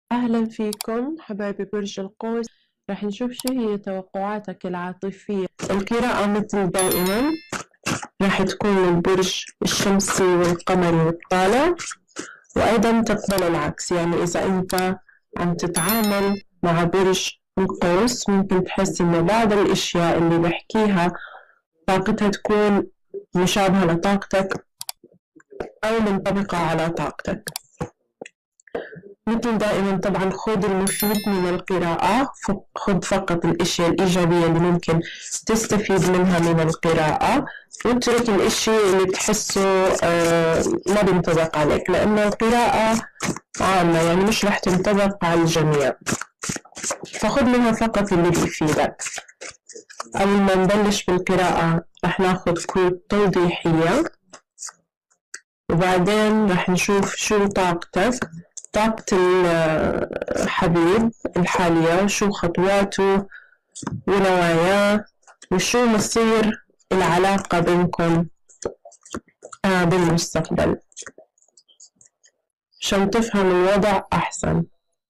أهلا فيكم حبايبي برج القوس. راح نشوف شو هي توقعاتك العاطفية. القراءة مثل دائما راح تكون البرج الشمسي والقمري والطالع، وأيضا تقبل العكس. يعني إذا أنت عم تتعامل مع برج القوس ممكن تحس إن بعض الأشياء اللي بحكيها طاقتها تكون مشابهة لطاقتك أو منطبقة على طاقتك. مثل دائما طبعا خذ المفيد من القراءة، خذ فقط الأشياء الإيجابية اللي ممكن تستفيد منها من القراءة، واترك الأشياء اللي تحسه ما بينطبق عليك، لأنه القراءة عامة يعني مش رح تنطبق على الجميع، فخذ منها فقط اللي بيفيدك. أول ما نبلش بالقراءة رح ناخذ كروت توضيحية، وبعدين رح نشوف شو طاقتك، طاقة الحبيب الحالية، شو خطواته ونواياه، وشو مصير العلاقة بينكم بالمستقبل، عشان تفهم الوضع أحسن.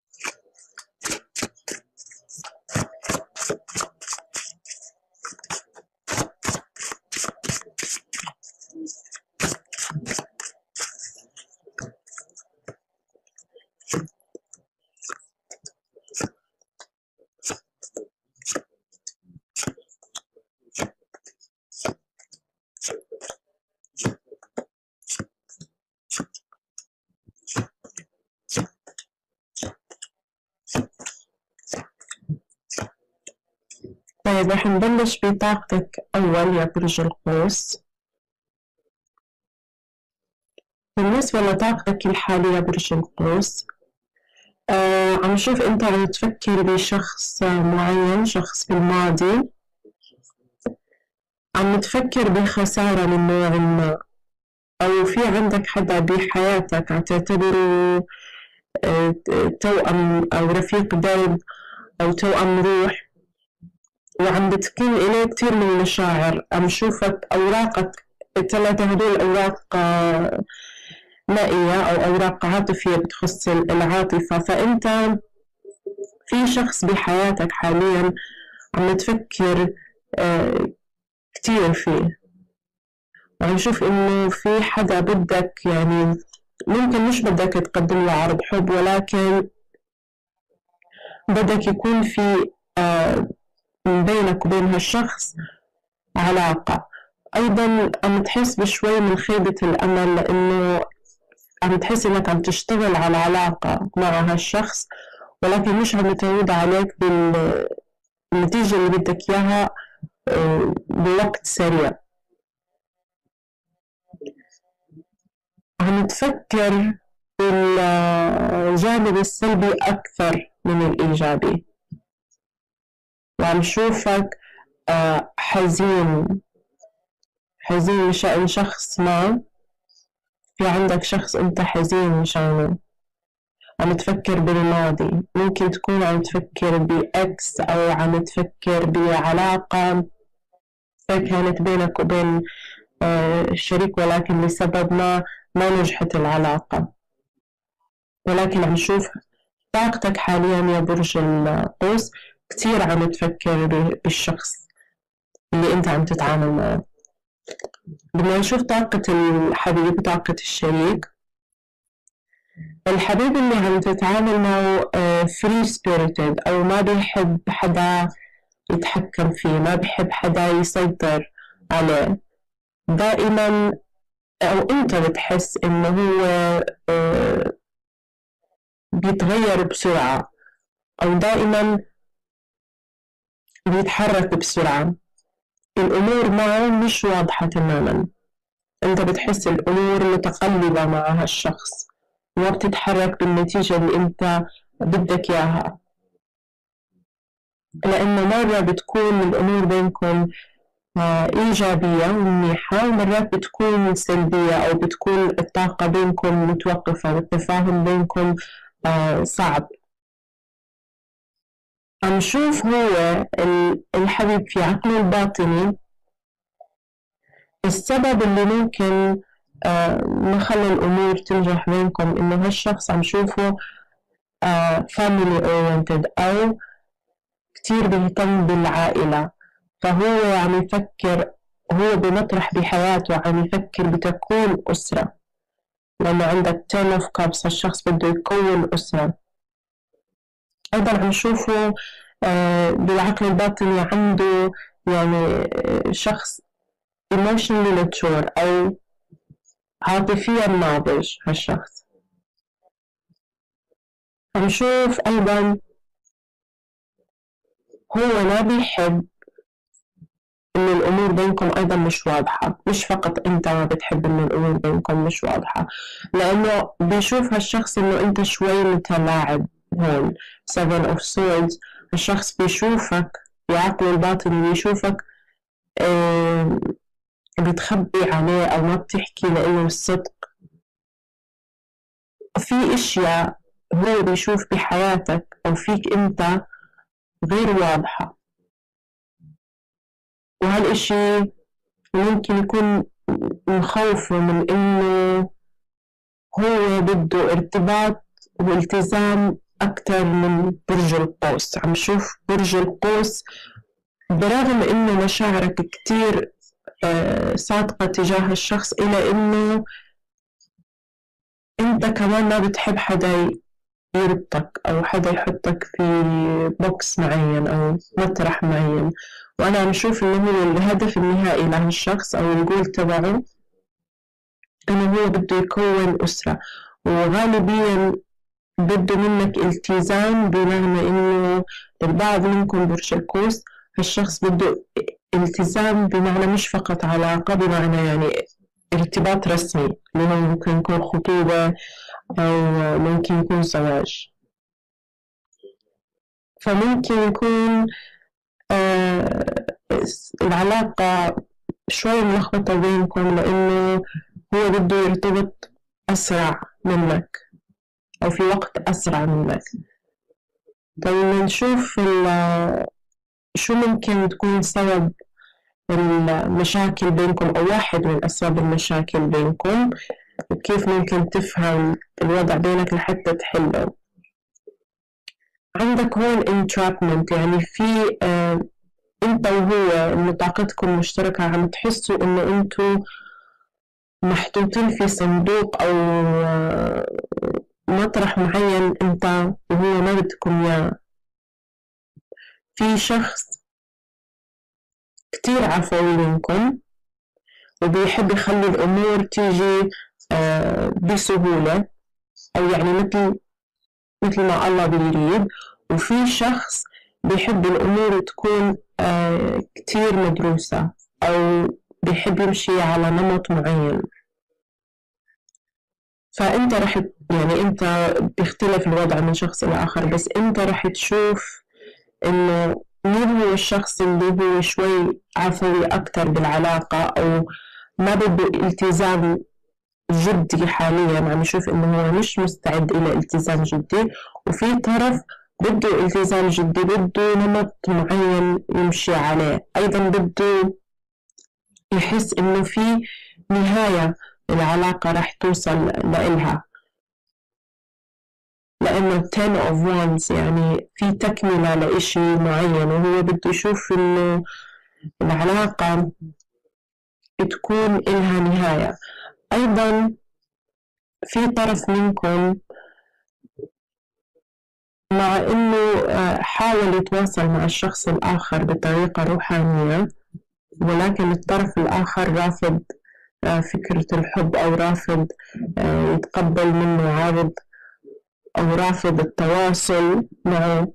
طيب رح نبلش بطاقتك أول يا برج القوس. بالنسبة لطاقتك الحالية يا برج القوس، عم نشوف أنت عم تفكر بشخص معين، شخص بالماضي، عم تفكر بخسارة من نوع ما، أو في عندك حدا بحياتك عم تعتبره توأم أو رفيق درب أو توأم روح، وعم بتكون إليه كتير من المشاعر. عم شوفك أوراقك الثلاثة هدول أوراق مائية أو أوراق عاطفية بتخص العاطفة، فأنت في شخص بحياتك حاليا عم تفكر كتير فيه، وعم نشوف إنه في حدا بدك، يعني ممكن مش بدك تقدم له عرض حب، ولكن بدك يكون في بينك وبين هالشخص علاقة. أيضا عم تحس بشوي من خيبة الأمل، لأنه عم تحس إنك عم تشتغل على علاقة مع هالشخص، ولكن مش عم تعود عليك بالنتيجة اللي بدك إياها بوقت سريع. عم تفكر بالجانب السلبي أكثر من الإيجابي، وعم شوفك حزين مشان شخص ما، في عندك شخص أنت حزين مشانه، عم تفكر بالماضي، ممكن تكون عم تفكر بإكس أو عم تفكر بعلاقة كانت بينك وبين الشريك، ولكن لسبب ما نجحت العلاقة. ولكن عم شوف طاقتك حاليا يا برج القوس كتير عم تفكر بالشخص اللي انت عم تتعامل معه. بدنا نشوف طاقة الحبيب، طاقة الشريك. الحبيب اللي عم تتعامل معه free spirited، أو ما بيحب حدا يتحكم فيه، ما بيحب حدا يسيطر عليه. دائما أو أنت بتحس إنه هو بيتغير بسرعة، أو دائما بيتحرك بسرعة، الأمور معه مش واضحة تماما. أنت بتحس الأمور متقلبة مع هالشخص، وما بتتحرك بالنتيجة اللي أنت بدك إياها، لأنه مرة بتكون الأمور بينكم إيجابية ومنيحة، ومرات بتكون سلبية، أو بتكون الطاقة بينكم متوقفة والتفاهم بينكم صعب. عم شوف هو الحبيب في عقله الباطني السبب اللي ممكن ما خلى الأمور تنجح بينكم، إنه هالشخص عم شوفه family oriented أو كتير بيهتم بالعائلة، فهو عم يفكر، هو بمطرح بحياته عم يفكر بتكون أسرة، لأنه عندك 10 of cups الشخص بده يكون أسرة. أيضا عم نشوفه بالعقل الباطني عنده يعني شخص emotionally mature أو عاطفيا ناضج. هالشخص عم نشوف أيضا هو ما بيحب إن الأمور بينكم أيضا مش واضحة، مش فقط أنت ما بتحب إن الأمور بينكم مش واضحة، لأنه بيشوف هالشخص إنه أنت شوي متلاعب. هون 7 of swords الشخص بيشوفك بعقله الباطني، بيشوفك بتخبي عليه أو ما بتحكي لإله الصدق. في إشياء هو بيشوف بحياتك أو فيك أنت غير واضحة، وهالإشي ممكن يكون مخوفه من إنه هو بده ارتباط والتزام أكتر من برج القوس. عم شوف برج القوس برغم إنه مشاعرك كتير صادقة تجاه الشخص، إلى إنه أنت كمان ما بتحب حدا يربطك أو حدا يحطك في بوكس معين أو مطرح معين. وأنا عم شوف إنه هو الهدف النهائي لهالشخص أو الجول تبعه إنه هو بده يكون أسرة، وغالبيا بده منك التزام، بمعنى إنه البعض منكم برج القوس هالشخص بده التزام بمعنى مش فقط علاقة، بمعنى يعني ارتباط رسمي اللي هو ممكن يكون خطوبة أو ممكن يكون زواج. فممكن يكون العلاقة شوي ملخبطة بينكم، لأنه هو بده يرتبط أسرع منك أو في وقت أسرع منك. طيب نشوف شو ممكن تكون سبب المشاكل بينكم أو واحد من أسباب المشاكل بينكم، وكيف ممكن تفهم الوضع بينك لحتى تحله. عندك هون entrapment، يعني في انت وهو انه طاقتكم مشتركة، عم تحسوا انه انتوا محطوطين في صندوق او مطرح معين انت وهو ما بدكم اياه. في شخص كتير عفوي منكم وبيحب يخلي الامور تيجي بسهولة، او يعني مثل ما الله بيريد. وفي شخص بيحب الامور تكون كتير مدروسة أو بيحب يمشي على نمط معين. فأنت رح يعني أنت بيختلف الوضع من شخص إلى آخر، بس أنت رح تشوف إنه مين هو الشخص اللي هو شوي عفوي أكتر بالعلاقة أو ما بده التزام جدي حاليا. عم يشوف إنه هو مش مستعد إلى التزام جدي، وفي طرف بده التزام جدي، بده نمط معين يمشي عليه. أيضا بده يحس إنه في نهاية العلاقة رح توصل لإلها، لأنه 10 of wands يعني في تكملة لإشي معين، وهو بده يشوف إنه العلاقة تكون إلها نهاية. أيضا في طرف منكم مع إنه حاول يتواصل مع الشخص الآخر بطريقة روحانية، ولكن الطرف الآخر رافض فكرة الحب أو رافض يتقبل منه عرض أو رافض التواصل معه.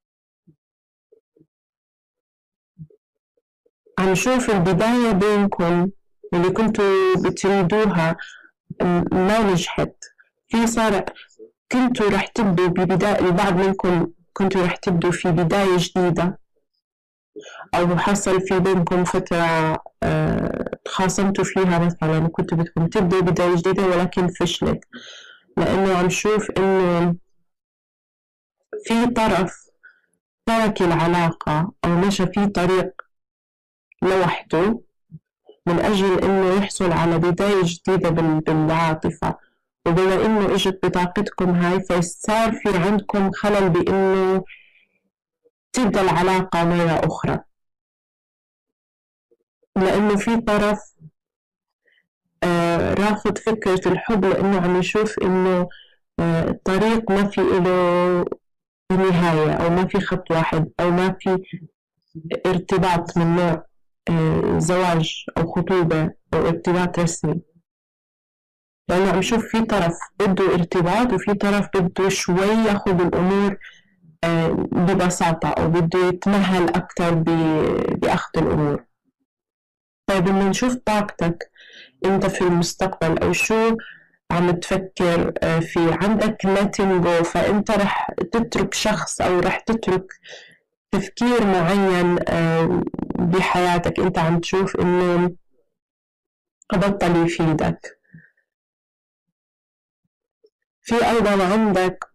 عم نشوف البداية بينكم اللي كنتوا بتريدوها ما نجحت. في صار كنتوا رح تبدوا ببداية، البعض منكم كنتوا رح تبدوا في بداية جديدة، أو حصل في بينكم فترة تخاصمتوا فيها مثلا، كنتوا بدكم تبدوا بداية جديدة ولكن فشلت، لأنه عم شوف إنه في طرف ترك العلاقة أو مشى في طريق لوحده من أجل إنه يحصل على بداية جديدة بالعاطفة، وبما إنه إجت بطاقتكم هاي فصار في عندكم خلل بإنه تبدأ العلاقة مرة أخرى، لأنه في طرف رافض فكرة الحب، لأنه عم يشوف إنه الطريق ما في إله نهاية، أو ما في خط واحد، أو ما في ارتباط من نوع زواج أو خطوبة أو ارتباط رسمي، لأنه عم يشوف في طرف بده ارتباط وفي طرف بده شوي ياخد الأمور ببساطة، أو بده يتمهل أكتر بأخذ الأمور. طيب بدنا نشوف طاقتك أنت في المستقبل، أو شو عم تفكر في. عندك letting go، فأنت رح تترك شخص أو رح تترك تفكير معين بحياتك أنت عم تشوف إنه بطل يفيدك. في أيضا عندك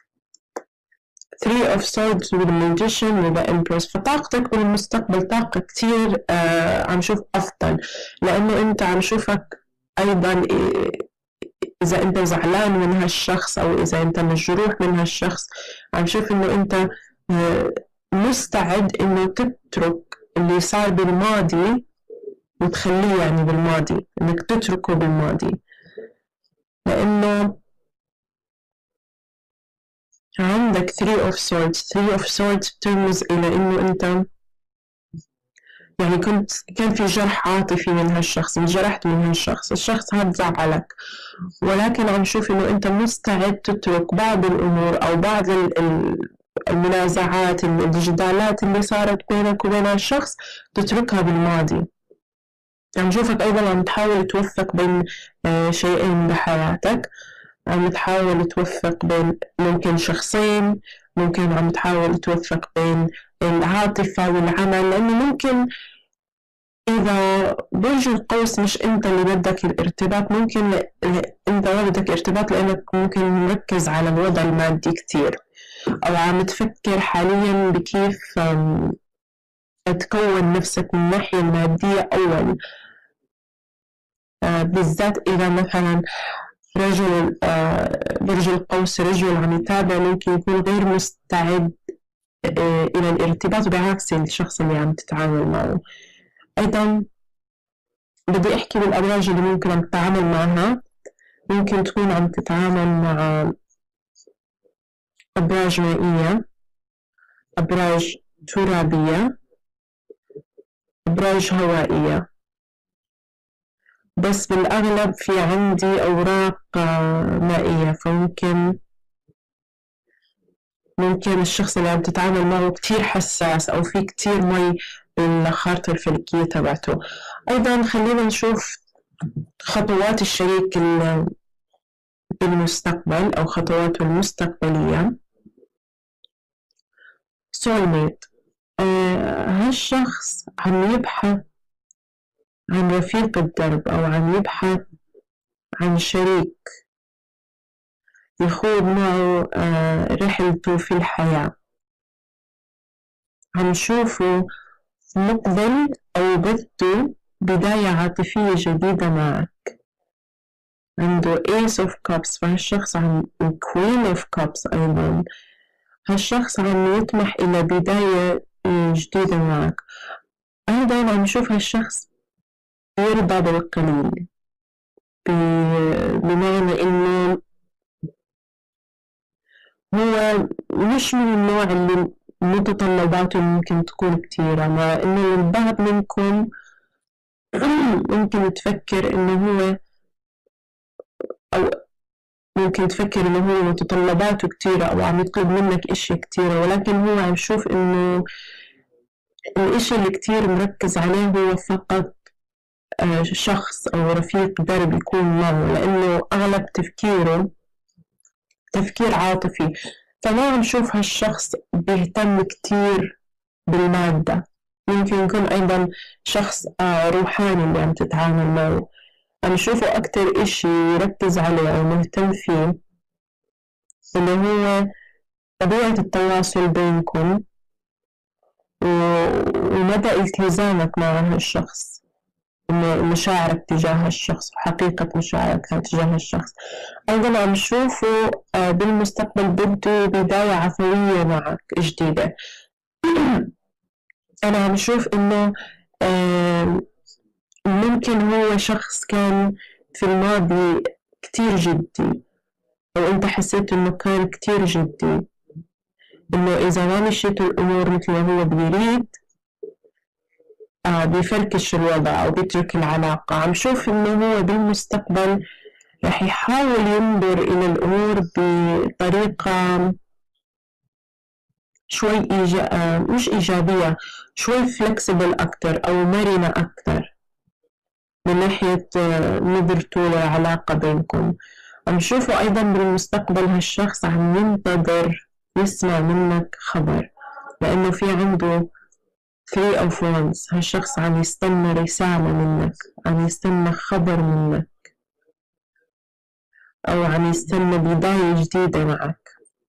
Three of Swords والماجيشن وذا Empress، فطاقتك بالمستقبل طاقة كتير عم شوف أفضل، لأنه أنت عم شوفك أيضا إذا أنت زعلان من هالشخص أو إذا أنت مجروح من هالشخص، عم شوف إنه أنت مستعد إنه تترك اللي صار بالماضي وتخليه يعني بالماضي، إنك تتركه بالماضي، لأنه عندك Three of Swords بترمز إلى إنه أنت يعني كان في جرح عاطفي من هالشخص، انجرحت من هالشخص، الشخص هذا زعلك، ولكن عم شوف إنه أنت مستعد تترك بعض الأمور أو بعض المنازعات، الجدالات اللي صارت بينك وبين هالشخص تتركها بالماضي. عم شوفك أيضا عم تحاول توفق بين شيئين بحياتك، عم تحاول توفق بين ممكن شخصين، ممكن عم تحاول توفق بين العاطفة والعمل، لأنه ممكن إذا برج القوس مش أنت اللي بدك الارتباط، ممكن أنت ما بدك ارتباط لأنك ممكن مركز على الوضع المادي كتير، أو عم تفكر حاليا بكيف تكون نفسك من الناحية المادية أول، بالذات إذا مثلا رجل برج القوس رجل عم يتابع، ممكن يكون غير مستعد إلى الارتباط بعكس الشخص اللي عم تتعامل معه. أيضا بدي أحكي بالأبراج اللي ممكن عم تتعامل معها، ممكن تكون عم تتعامل مع أبراج مائية، أبراج ترابية، أبراج هوائية، بس بالأغلب في عندي أوراق مائية، فممكن الشخص اللي عم تتعامل معه كتير حساس أو في كتير مي بالخارطة الفلكية تبعته. أيضا خلينا نشوف خطوات الشريك بالمستقبل أو خطواته المستقبلية. soulmate، هالشخص عم يبحث عن رفيق الدرب أو عم يبحث عن شريك يخوض معه رحلته في الحياة، عم شوفه مقبل أو بده بداية عاطفية جديدة معك. عنده Ace of Cups، فهالشخص عم Queen of Cups أيضا، هالشخص عم يطمح إلى بداية جديدة معك. أيضا عم نشوف هالشخص يرضى بالقليل، بمعنى إنه هو مش من النوع اللي متطلباته ممكن تكون كتيرة، مع إنه البعض منكم ممكن تفكر إنه هو أو ممكن تفكر إنه هو متطلباته كتيرة أو عم يطلب منك إشي كتيرة، ولكن هو عم يشوف إنه الإشي اللي كتير مركز عليه هو فقط شخص أو رفيق درب يكون معه، لأنه أغلب تفكيره تفكير عاطفي، فما عم نشوف هالشخص بيهتم كتير بالمادة. ممكن يكون أيضا شخص روحاني اللي عم تتعامل معه، عم نشوفه أكتر إشي يركز عليه أو مهتم فيه اللي هو طبيعة التواصل بينكم ومدى التزامك مع هالشخص، مشاعرك تجاه الشخص وحقيقة مشاعرك تجاه الشخص. أيضا عم شوفه بالمستقبل بده بداية عفوية معك جديدة. أنا عم شوف إنه ممكن هو شخص كان في الماضي كتير جدي، أو أنت حسيت إنه كان كتير جدي، إنه إذا ما مشيت الأمور مثل ما هو بيريد بيفركش الوضع أو بيترك العلاقة. عم شوف إنه هو بالمستقبل رح يحاول ينظر إلى الأمور بطريقة شوي مش إيجابية، شوي فلكسبل أكتر أو مرنة أكتر من ناحية نظرته للعلاقة بينكم. عم شوفه أيضا بالمستقبل هالشخص عم ينتظر يسمع منك خبر، لأنه في عنده 3 of Wands. هالشخص عم يستنى رسالة منك، عم يستنى خبر منك، أو عم يستنى بداية جديدة معك.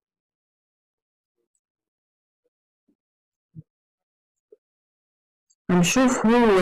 عم شوف هو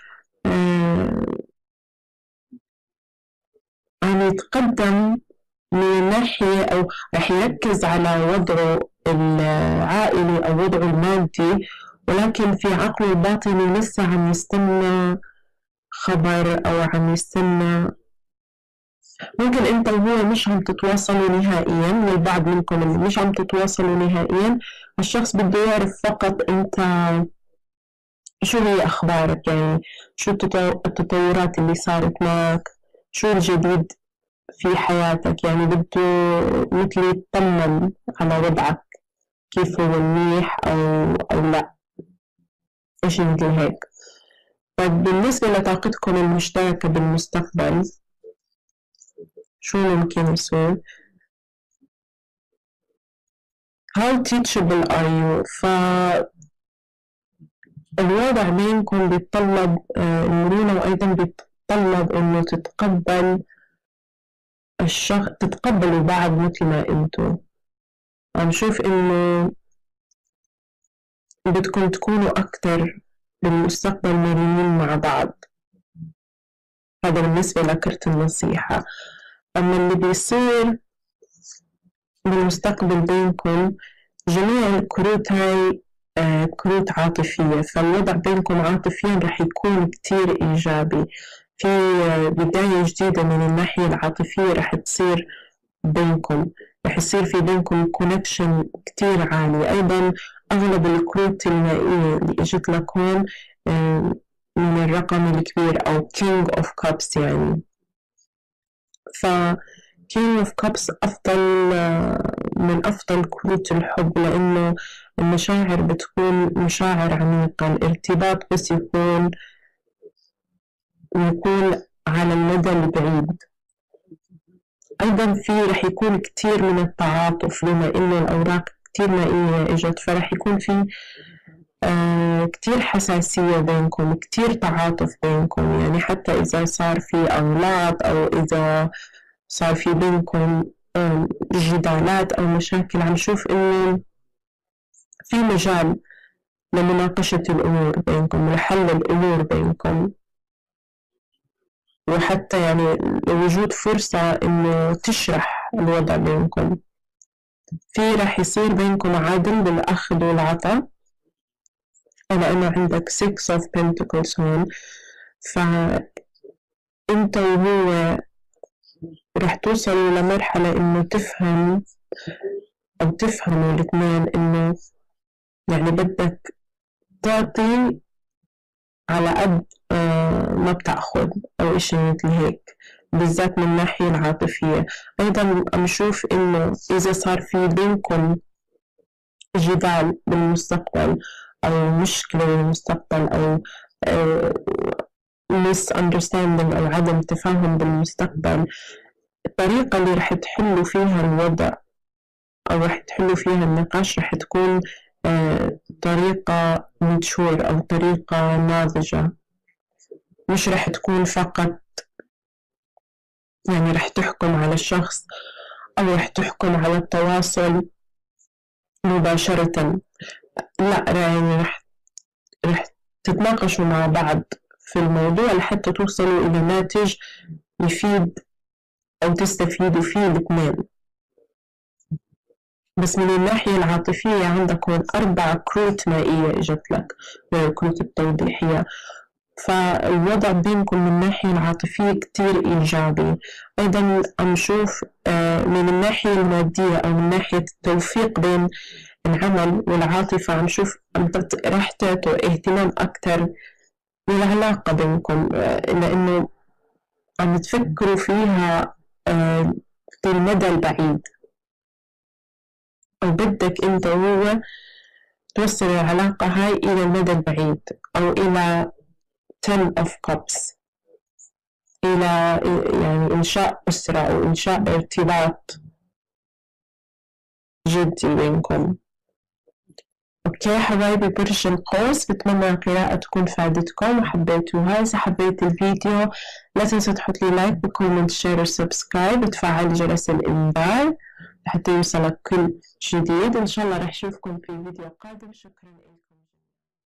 عم يتقدم من ناحية، أو رح يركز على وضعه العائلي أو وضعه المادي، ولكن في عقله الباطني لسه عم يستنى خبر أو عم يستنى. ممكن أنت وهو مش عم تتواصلوا نهائيا، للبعض منكم اللي مش عم تتواصلوا نهائيا، الشخص بده يعرف فقط أنت شو هي أخبارك، يعني شو التطورات اللي صارت معك، شو الجديد في حياتك. يعني بده مثل يطمن على وضعك، كيف هو منيح أو لا، إشي مثل هيك. طيب بالنسبة لطاقتكم المشتركة بالمستقبل شو ممكن يصير؟ How teachable are you؟ فالوضع بينكم بيتطلب المرونة، وأيضا بيتطلب إنه تتقبلوا بعض مثل ما انتوا. عم شوف إنه بدكم تكونوا أكتر بالمستقبل مرنين مع بعض. هذا بالنسبة لكرت النصيحة. أما اللي بيصير بالمستقبل بينكم، جميع الكروت هاي كروت عاطفية، فالوضع بينكم عاطفيا رح يكون كتير إيجابي. في بداية جديدة من الناحية العاطفية رح تصير بينكم، رح يصير في بينكم كونكشن كتير عالي. أيضا أغلب الكروت المائية اللي إجت لكم من الرقم الكبير أو King of Cups، يعني ف King of Cups أفضل من أفضل كروت الحب، لأنه المشاعر بتكون مشاعر عميقة. الارتباط بس يكون على المدى البعيد. أيضا في رح يكون كتير من التعاطف، بما إنه الأوراق كتير مائية إجت، فرح يكون في كتير حساسية بينكم، كتير تعاطف بينكم. يعني حتى إذا صار في أولاد أو إذا صار في بينكم جدالات أو مشاكل، عم شوف إنه في مجال لمناقشة الأمور بينكم، لحل الأمور بينكم، وحتى يعني وجود فرصة إنه تشرح الوضع بينكم. في رح يصير بينكم عدل بالأخذ والعطاء، لأنه عندك 6 of Pentacles هون. فأنت وهو رح توصلوا لمرحلة إنه تفهموا الاثنين إنه يعني بدك تعطي على قد ما بتأخذ، أو إشي مثل هيك، بالذات من الناحية العاطفية. أيضا عم شوف إنه إذا صار في بينكم جدال بالمستقبل أو مشكلة بالمستقبل أو misunderstanding أو عدم تفاهم بالمستقبل، الطريقة اللي رح تحلوا فيها الوضع أو رح تحلوا فيها النقاش رح تكون طريقة mature أو طريقة ناضجة، مش رح تكون فقط يعني رح تحكم على الشخص أو رح تحكم على التواصل مباشرة. لا، يعني رح تتناقشوا مع بعض في الموضوع لحتى توصلوا إلى ناتج يفيد أو تستفيدوا فيه الاثنين. بس من الناحية العاطفية عندك هون 4 كروت مائية إجت لك، كروت التوضيحية، فالوضع بينكم من الناحية العاطفية كتير إيجابي. أيضا عم نشوف من الناحية المادية أو من ناحية التوفيق بين العمل والعاطفة، عم نشوف راح تعطوا اهتمام أكتر للعلاقة بينكم، لأنه عم تفكروا فيها في المدى البعيد، أو بدك أنت وهو توصل العلاقة هاي إلى المدى البعيد، أو إلى 10 of cups، إلى يعني إنشاء أسرة أو إنشاء ارتباط جدي بينكم. أوكي حبايبي برج القوس، بتمنى القراءة تكون فادتكم وحبيتوها. إذا حبيت الفيديو لا تنسوا تحط لي لايك وكومنت شير وسبسكرايب وتفعل جرس الإنذار لحتى يوصلك كل جديد. إن شاء الله رح أشوفكم في فيديو قادم. شكرا لكم.